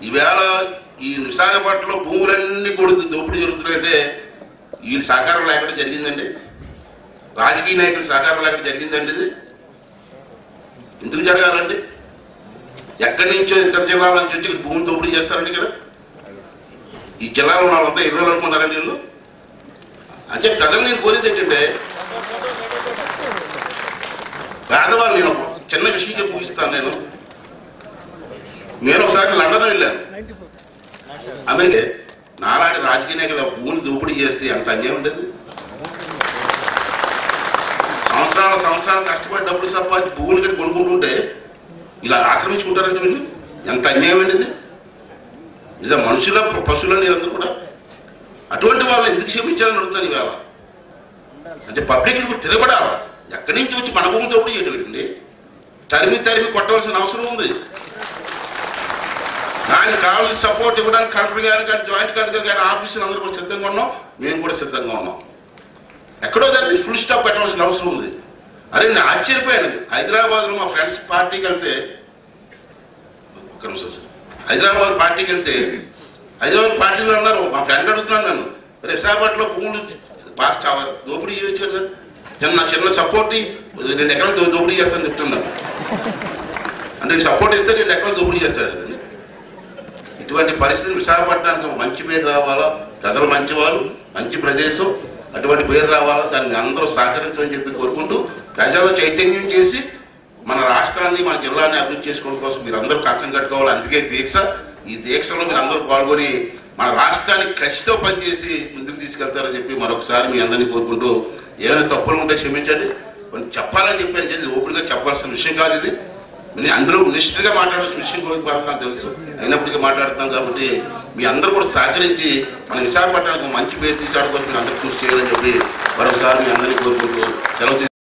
ఈవేళ ఈ విశాఖపట్నంలో భూములన్నీ కూడా దోపిడీ జరుగుతున్నాయంటే వీళ్ళు సహకారం లేకుండా జరిగిందండి. రాజకీయ నాయకులు సహకారం లేకుండా జరిగిందండి. ఇది ఎందుకు జరగాలండి? ఎక్కడి నుంచో ఇతర జిల్లాల నుంచి వచ్చి భూములు దోపిడీ చేస్తారండి. ఇక్కడ ఈ జిల్లాలో వాళ్ళంతా ఇరవై అనుకున్నారండి వీళ్ళు. అంటే ప్రజలు నేను కోరేది ఏంటంటే, పేదవాళ్ళు, నేను చిన్న విషయం చెప్పి ముగిస్తాను. నేను ఒకసారి లండన్ వెళ్ళాను, అమెరికా. నాలాంటి రాజకీయ నాయకులు భూములు దోపిడీ చేస్తే ఎంత అన్యాయం ఉండేది. సంవత్సరాలు కష్టపడి డబ్బులు సంపాదించి భూములు కట్టి కొనుక్కుంటుంటే ఇలా ఆక్రమించుకుంటారంటే వీళ్ళు ఎంత అన్యాయం అండి ఇది. నిజం మనుషుల పశువులని అందరూ కూడా అటువంటి వాళ్ళు ఎందుకు క్షమించాలని అడుగుతాను ఇవాళ. అంటే పబ్లిక్ కూడా తిరగబడాలి. ఎక్కడి నుంచి వచ్చి మన భూమితో కూడా చేయటండి. తరిమి కొట్టవలసిన అవసరం ఉంది. దానికి కావాల్సిన సపోర్ట్ ఇవ్వడానికి కలెక్టర్ గారు కానీ జాయింట్ కలెక్టర్ గారి ఆఫీసులు అందరూ కూడా సిద్ధంగా ఉన్నాం. మేము కూడా సిద్ధంగా ఉన్నాం. ఎక్కడో దానికి ఫుల్ స్టాప్ పెట్టవలసిన అవసరం ఉంది. అరే నేను ఆశ్చర్యపోయాను. హైదరాబాద్లో మా ఫ్రెండ్స్ పార్టీకి వెళ్తే, ఒక్క నిమిషం సార్, హైదరాబాద్ పార్టీలో అన్నారు. మా ఫ్రెండ్ అడుగుతున్నాను నన్ను, రే విశాఖపట్నంలో భూములు బాగా చాలా దోపిడీ చేయొచ్చు కదా, చిన్న సపోర్ట్ 2 ఎకరాలు దోపిడీ చేస్తానని చెప్తున్నాను. అంటే నేను సపోర్ట్ ఇస్తే 2 ఎకరాలు దోపిడీ చేస్తాడు. ఇటువంటి పరిస్థితి విశాఖపట్నానికి మంచి పేరు రావాలా, ప్రజలు మంచివాళ్ళు, మంచి ప్రదేశం, అటువంటి పేరు రావాలా, దాన్ని అందరూ సహకరించమని చెప్పి కోరుకుంటూ ప్రజలు చైతన్యం చేసి మన రాష్ట్రాన్ని, మన జిల్లాని అభివృద్ధి చేసుకోవడం కోసం మీరు అందరూ కంకణం కట్టుకోవాలి. అందుకే దీక్ష. ఈ దీక్షలో మీరు అందరూ పాల్గొని మన రాష్ట్రానికి కసితో పనిచేసి ముందుకు తీసుకెళ్తారని చెప్పి మరొకసారి మీ అందరినీ కోరుకుంటూ, ఏమైనా తప్పులు ఉంటే క్షమించండి. చెప్పాలని చెప్పి ఓపికగా చెప్పాల్సిన విషయం కాదు ఇది. అందులో నిష్ఠగా మాట్లాడాల్సిన విషయం కూడా నాకు తెలుసు, అయినప్పటికీ మాట్లాడుతాం. కాబట్టి మీ అందరూ కూడా సహకరించి మన విశాఖపట్నానికి మంచి పేరు తీసుకోవడం కోసం మీరు అందరూ కృషి చేయాలని చెప్పి మరొకసారి మీ అందరినీ కోరుకుంటూ సెలవు